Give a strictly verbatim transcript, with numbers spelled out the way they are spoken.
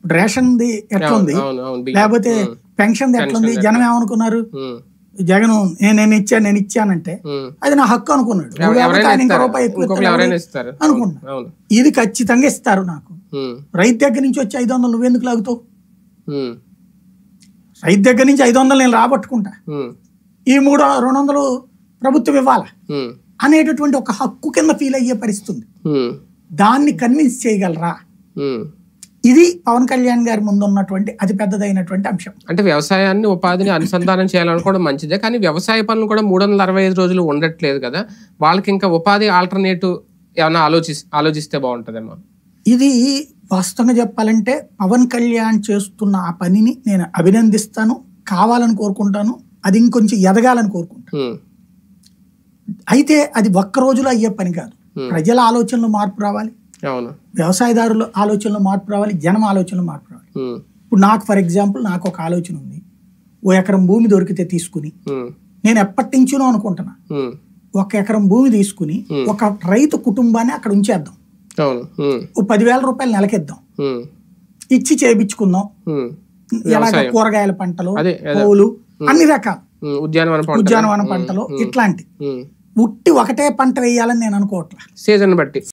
రేషన్ది ఎట్లుంది, లేకపోతే పెన్షన్ది ఎట్లుంది, జనం ఏమనుకున్నారు, జగన్ నేను ఇచ్చాను నేను ఇచ్చానంటే అది నా హక్కు అనుకున్నాడు, ఆయన ఇంకో రూపాయి ఎక్కువ అనుకున్నా. ఇది ఖచ్చితంగా ఇస్తారు నాకు. రైతు దగ్గర నుంచి వచ్చి ఐదు వందలు నువ్వెందుకు లాగుతావు, రైతు దగ్గర నుంచి ఐదు వందలు నేను రాబట్టుకుంటా, ఈ మూడు రెండు వందలు ప్రభుత్వం ఇవ్వాలా అనేటటువంటి ఒక హక్కు కింద ఫీల్ అయ్యే పరిస్థితి. దాన్ని కన్విన్స్ చేయగలరా, ఇది పవన్ కళ్యాణ్ గారి ముందు ఉన్నటువంటి అతి పెద్దదైనటువంటి అంశం. అంటే వ్యవసాయాన్ని ఉపాధిని అనుసంధానం చేయాలనుకోవడం మంచిదే, కానీ వ్యవసాయ పనులు కూడా మూడు వందల అరవై ఐదు రోజులు ఉండట్లేదు కదా, వాళ్ళకి ఇంకా ఉపాధి ఆల్టర్నేటివ్ ఏమైనా ఆలోచి ఆలోచిస్తే బాగుంటుందేమో. ఇది వాస్తవంగా చెప్పాలంటే పవన్ కళ్యాణ్ చేస్తున్న ఆ పనిని నేను అభినందిస్తాను, కావాలని కోరుకుంటాను, అది ఇంకొంచెం ఎదగాలని కోరుకుంటాను. అయితే అది ఒక్క రోజులో అయ్యే పని కాదు. ప్రజల ఆలోచనలో మార్పు రావాలి, వ్యవసాయదారుల ఆలోచనలో మార్పు రావాలి, జనం ఆలోచనలో మార్పు రావాలి. ఇప్పుడు నాకు ఫర్ ఎగ్జాంపుల్ నాకు ఒక ఆలోచన ఉంది, ఓ ఎకరం భూమి దొరికితే తీసుకుని, నేను ఎప్పటి నుంచునో అనుకుంటున్నా ఒక ఎకరం భూమి తీసుకుని ఒక రైతు కుటుంబాన్ని అక్కడ ఉంచేద్దాం, ఓ పదివేల రూపాయలు నెలకిద్దాం, ఇచ్చి చేయించుకుందాం. ఎలాగ కూరగాయల పంటలు, పూలు, అన్ని రకాలు ఉద్యానవన పంటలు, ఇట్లాంటి ఉట్టి ఒకటే పంట వేయాలని నేను అనుకోవట్లా, సీజన్ బట్టి